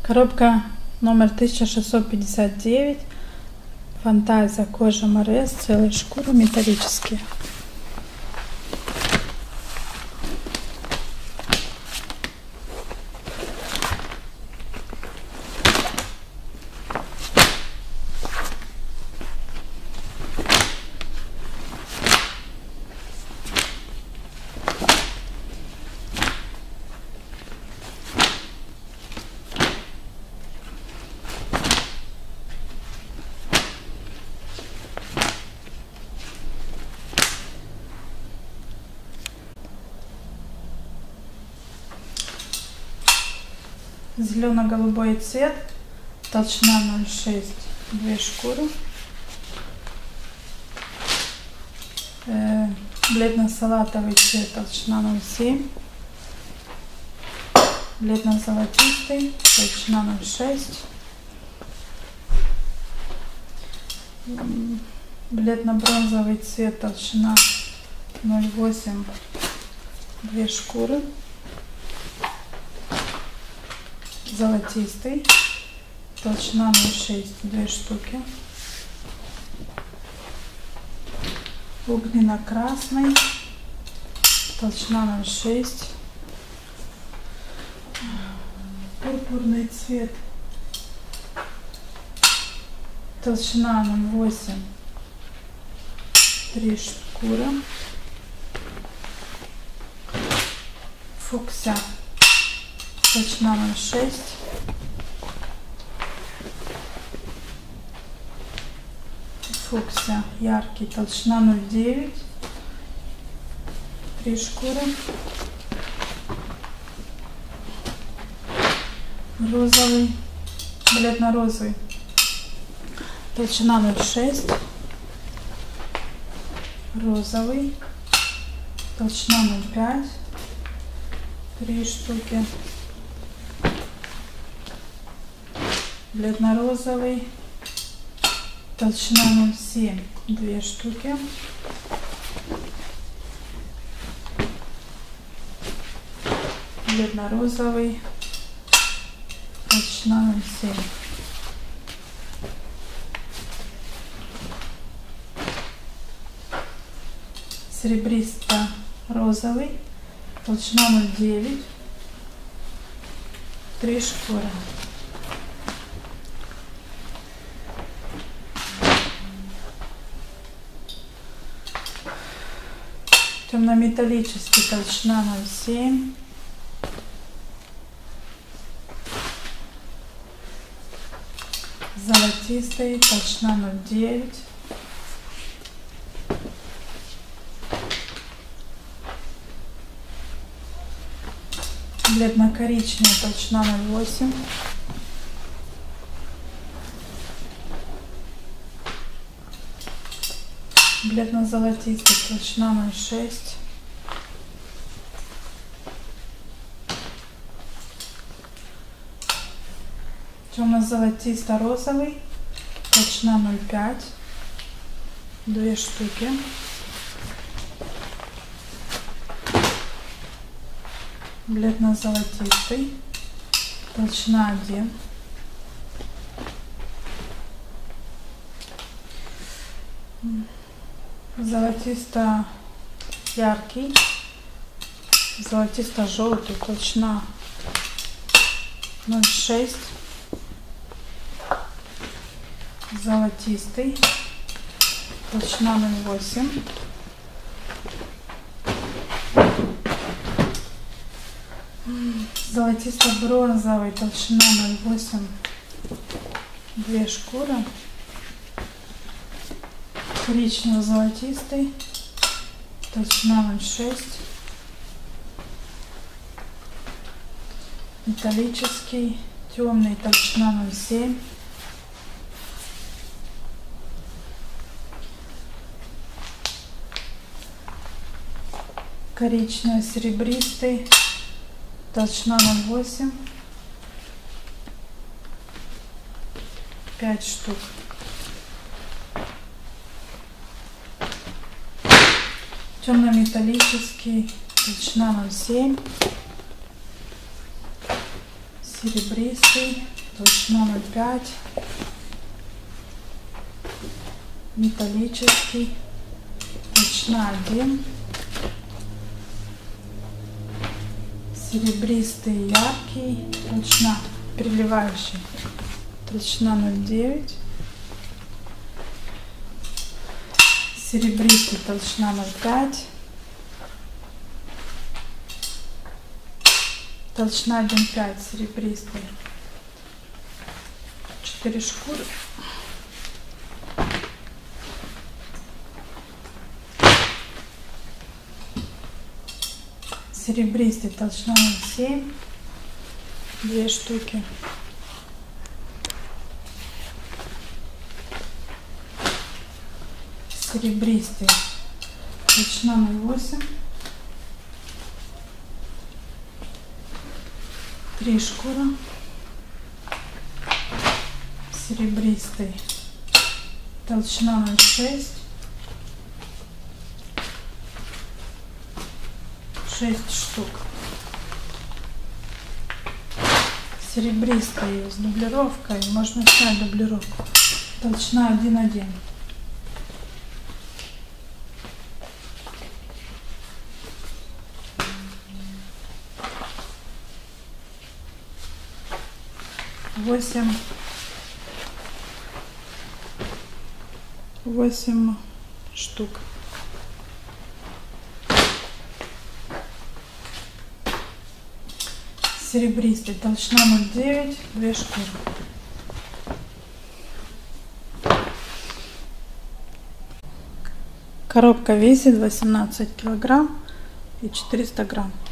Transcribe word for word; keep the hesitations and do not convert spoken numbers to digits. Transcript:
Коробка номер тысяча шестьсот пятьдесят девять. Фантазия, кожа Морез, целые шкуры металлические. Зелено-голубой цвет, толщина ноль шесть, две шкуры. Э, бледно-салатовый цвет, толщина ноль семь. Бледно-золотистый, толщина ноль шесть. Бледно-бронзовый цвет, толщина ноль восемь, две шкуры. Золотистый, толщина ноль шесть, две штуки. Огненно-красный, толщина ноль шесть. Пурпурный цвет, толщина ноль восемь, три шкуры. Фуксия, толщина ноль шесть. Фуксия яркий, толщина ноль девять, три шкуры. Розовый, бледно-розовый, толщина ноль шесть. Розовый, толщина ноль пять, три штуки. Бледно-розовый, толщина ноль семь, две штуки. Бледно-розовый, толщина ноль семь. Серебристо-розовый, толщина ноль девять, три шкуры. Темно-металлический, толщина ноль семь. Золотистый, толщина ноль девять. Бледно-коричневый, толщина ноль восемь. Бледно-золотистый, толщина ноль шесть. Темно-золотисто-розовый, толщина ноль пять, две штуки. Бледно-золотистый, толщина один. Золотисто-яркий, золотисто-желтый, толщина ноль шесть. Золотистый, толщина ноль восемь. Золотисто-бронзовый, толщина ноль восемь, две шкуры. Коричнево-золотистый, толщина ноль шесть. Металлический, темный, толщина ноль семь. Коричнево-серебристый, толщина ноль восемь, пять штук. Темно-металлический, толщина ноль семь. Серебристый, толщина ноль пять, металлический, толщина один, серебристый яркий, толщина переливающий, толщина ноль девять, серебристый, толщина ноль пять, толщина один пять, серебристый, четыре шкуры, серебристый, толщина ноль семь, две штуки, серебристый, толщина ноль восемь, три шкура, серебристый, толщина ноль шесть, шесть штук, серебристый с дублировкой, можно снять дублировку, толщина один один, восемь, восемь штук. Серебристый, толщина ноль девять, две шкуры. Коробка весит восемнадцать килограмм и четыреста грамм.